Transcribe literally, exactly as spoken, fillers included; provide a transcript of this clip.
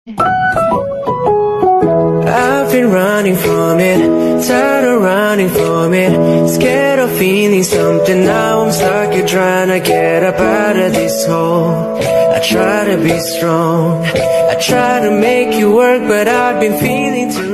I've been running from it, tired of running from it, scared of feeling something. Now I'm stuck here trying to get up out of this hole. I try to be strong, I try to make you work, but I've been feeling too